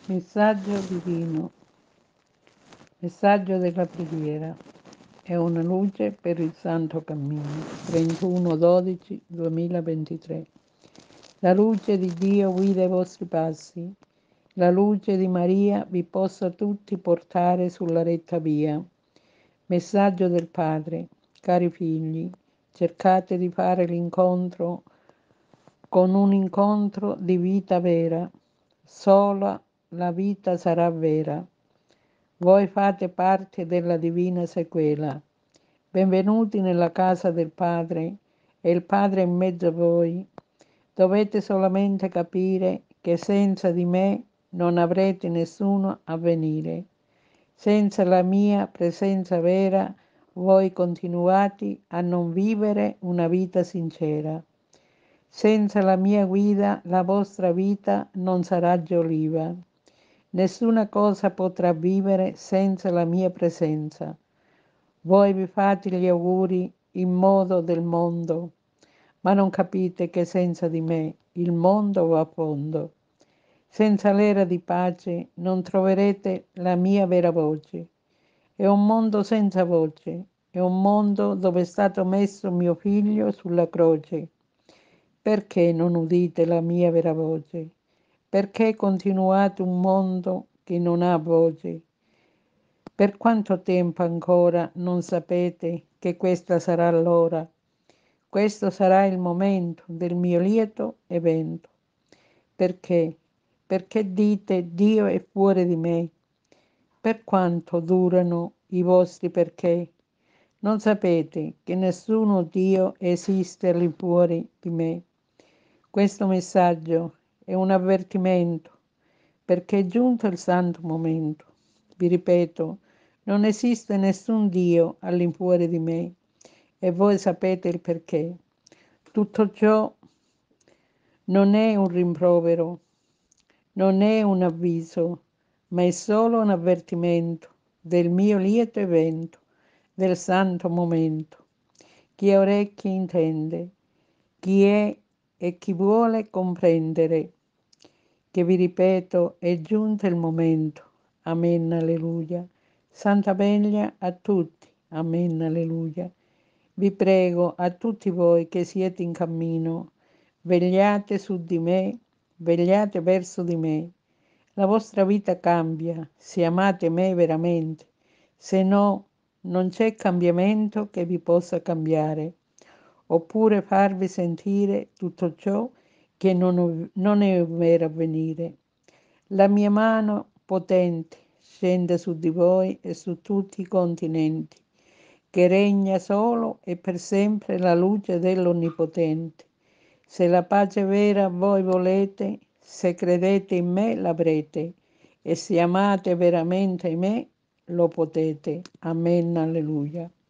Messaggio divino, messaggio della preghiera. È una luce per il santo cammino. 31/12/2023. La luce di Dio guida i vostri passi. La luce di Maria vi possa tutti portare sulla retta via. Messaggio del Padre. Cari figli, cercate di fare l'incontro con un incontro di vita vera. Sola la vita sarà vera. Voi fate parte della divina sequela. Benvenuti nella casa del Padre e il Padre è in mezzo a voi. Dovete solamente capire che senza di me non avrete nessuno a venire. Senza la mia presenza vera, voi continuate a non vivere una vita sincera. Senza la mia guida, la vostra vita non sarà gioliva. Nessuna cosa potrà vivere senza la mia presenza. Voi vi fate gli auguri in modo del mondo, ma non capite che senza di me il mondo va a fondo. Senza l'era di pace non troverete la mia vera voce. È un mondo senza voce, è un mondo dove è stato messo mio figlio sulla croce. Perché non udite la mia vera voce? Perché continuate un mondo che non ha voce? Per quanto tempo ancora non sapete che questa sarà l'ora? Questo sarà il momento del mio lieto evento. Perché? Perché dite Dio è fuori di me? Per quanto durano i vostri perché? Non sapete che nessuno Dio esiste all'infuori di me. Questo messaggio è un avvertimento perché è giunto il santo momento. Vi ripeto, non esiste nessun Dio all'infuori di me e voi sapete il perché. Tutto ciò non è un rimprovero, non è un avviso, ma è solo un avvertimento del mio lieto evento, del santo momento. Chi ha orecchi intende, chi è e chi vuole comprendere, che vi ripeto è giunto il momento. Amen, alleluia. Santa veglia a tutti. Amen, alleluia. Vi prego a tutti voi che siete in cammino, vegliate su di me, vegliate verso di me. La vostra vita cambia se amate me veramente, se no non c'è cambiamento che vi possa cambiare, oppure farvi sentire tutto ciò che non è vero avvenire. La mia mano potente scende su di voi e su tutti i continenti, che regna solo e per sempre la luce dell'Onnipotente. Se la pace vera voi volete, se credete in me l'avrete, e se amate veramente me lo potete. Amen, alleluia.